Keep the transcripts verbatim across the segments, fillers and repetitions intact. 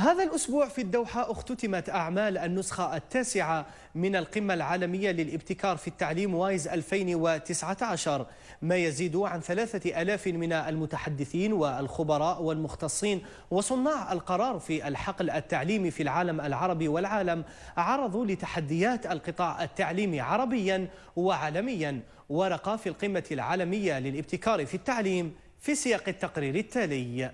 هذا الأسبوع في الدوحة اختتمت أعمال النسخة التاسعة من القمة العالمية للابتكار في التعليم وايز ألفين وتسعة عشر، ما يزيد عن ثلاثة آلاف من المتحدثين والخبراء والمختصين وصناع القرار في الحقل التعليمي في العالم العربي والعالم عرضوا لتحديات القطاع التعليمي عربيا وعالميا. ورقة في القمة العالمية للابتكار في التعليم في سياق التقرير التالي.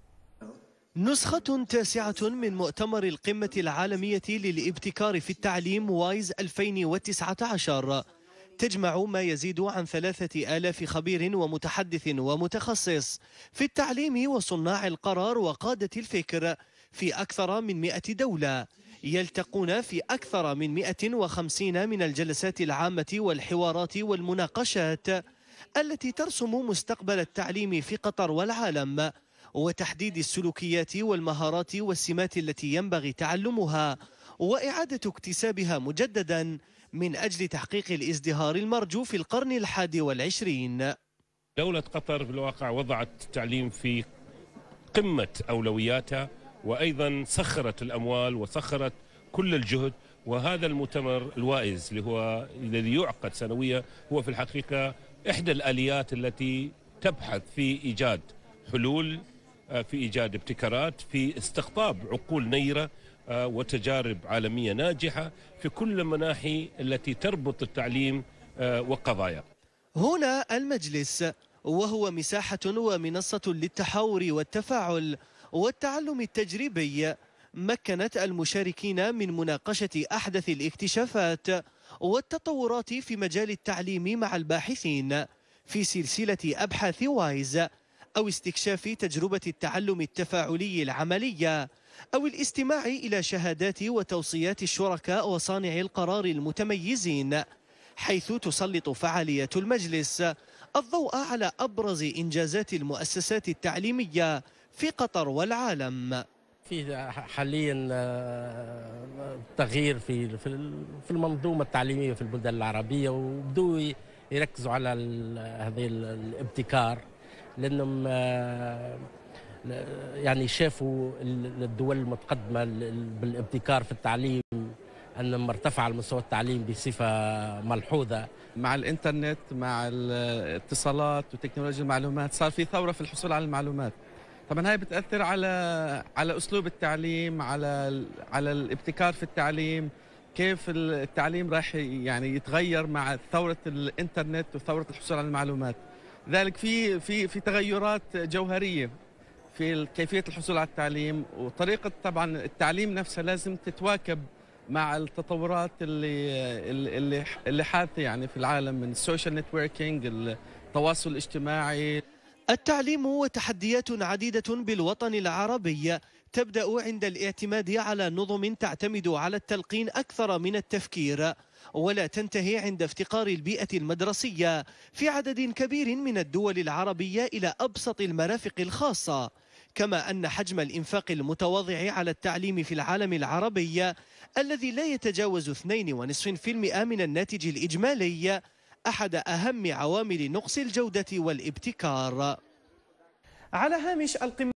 نسخة تاسعة من مؤتمر القمة العالمية للابتكار في التعليم وايز ألفين وتسعة عشر تجمع ما يزيد عن ثلاثة آلاف خبير ومتحدث ومتخصص في التعليم وصناع القرار وقادة الفكر في أكثر من مئة دولة، يلتقون في أكثر من مئة وخمسين من الجلسات العامة والحوارات والمناقشات التي ترسم مستقبل التعليم في قطر والعالم، وتحديد السلوكيات والمهارات والسمات التي ينبغي تعلمها وإعادة اكتسابها مجددا من أجل تحقيق الازدهار المرجو في القرن الحادي والعشرين. دولة قطر في الواقع وضعت التعليم في قمة أولوياتها، وأيضا سخرت الأموال وسخرت كل الجهد. وهذا المؤتمر الوائز اللي هو الذي يعقد سنويا هو في الحقيقة إحدى الآليات التي تبحث في إيجاد حلول، في إيجاد ابتكارات، في استقطاب عقول نيرة وتجارب عالمية ناجحة في كل المناحي التي تربط التعليم وقضايا. هنا المجلس، وهو مساحة ومنصة للتحاور والتفاعل والتعلم التجريبي، مكنت المشاركين من مناقشة أحدث الاكتشافات والتطورات في مجال التعليم مع الباحثين في سلسلة أبحاث وايز، أو استكشاف تجربة التعلم التفاعلي العملية، أو الاستماع إلى شهادات وتوصيات الشركاء وصانع القرار المتميزين، حيث تسلط فعالية المجلس الضوء على أبرز إنجازات المؤسسات التعليمية في قطر والعالم. في حاليا تغيير في في المنظومة التعليمية في البلدان العربية، وبدوا يركزوا على هذا الابتكار، لأنهم يعني شافوا الدول المتقدمة بالابتكار في التعليم أنهم ارتفع المستوى التعليم بصفة ملحوظة. مع الإنترنت، مع الاتصالات وتكنولوجيا المعلومات، صار في ثورة في الحصول على المعلومات. طبعا هاي بتأثر على على أسلوب التعليم، على على الابتكار في التعليم، كيف التعليم راح يعني يتغير مع ثورة الإنترنت وثورة الحصول على المعلومات. ذلك في في في تغيرات جوهرية في كيفية الحصول على التعليم، وطريقة طبعا التعليم نفسها لازم تتواكب مع التطورات اللي اللي اللي حادثة يعني في العالم، من السوشيال نتوركينج، التواصل الاجتماعي. التعليم وتحديات عديدة بالوطن العربي تبدأ عند الاعتماد على نظم تعتمد على التلقين أكثر من التفكير، ولا تنتهي عند افتقار البيئة المدرسية في عدد كبير من الدول العربية إلى أبسط المرافق الخاصة، كما أن حجم الإنفاق المتواضع على التعليم في العالم العربي الذي لا يتجاوز اثنين ونصف بالمئة من الناتج الإجمالي أحد أهم عوامل نقص الجودة والابتكار. على هامش القمة